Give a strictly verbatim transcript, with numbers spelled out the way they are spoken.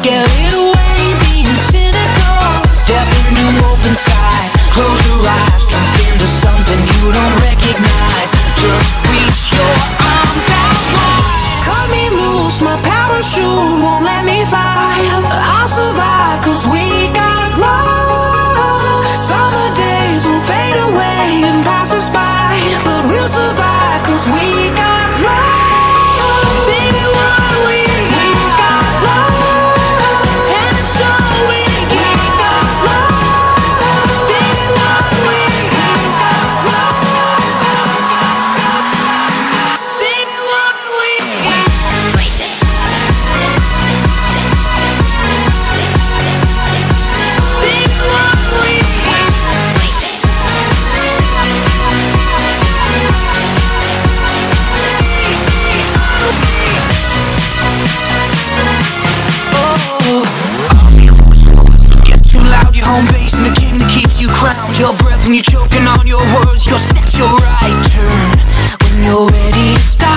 Scare it away, being cynical. Step into open skies, close your eyes, jump into something you don't recognize. Just reach your arms out wide. Cut me loose, my parachute won't let me fly. I'll survive cause we got love. Summer days will fade away and pass us by, but we'll survive cause we got love. Baby, what we got love, and it's all we got love. Baby, what we got love. Baby, what we got. Baby, what we got. Your home base and the king that keeps you crowned. Your breath when you're choking on your words. Your sex, your right turn when you're ready to stop.